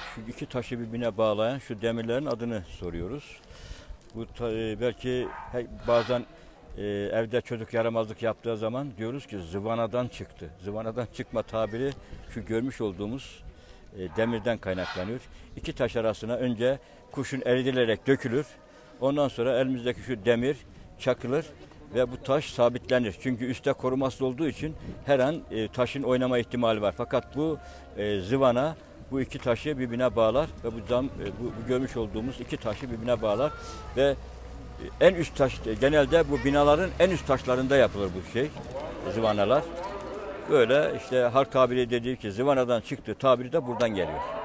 şu iki taşı birbirine bağlayan şu demirlerin adını soruyoruz. Bu belki bazen evde çocuk yaramazlık yaptığı zaman diyoruz ki zıvanadan çıktı. Zıvanadan çıkma tabiri şu görmüş olduğumuz demirden kaynaklanıyor. İki taş arasına önce kurşun eridilerek dökülür. Ondan sonra elimizdeki şu demir çakılır ve bu taş sabitlenir. Çünkü üstte korumasız olduğu için her an taşın oynama ihtimali var. Fakat bu zıvana bu iki taşı birbirine bağlar ve bu görmüş olduğumuz iki taşı birbirine bağlar ve en üst taş, genelde bu binaların en üst taşlarında yapılır bu zıvanalar. Böyle işte halk tabiri dediği ki zıvanadan çıktı tabiri de buradan geliyor.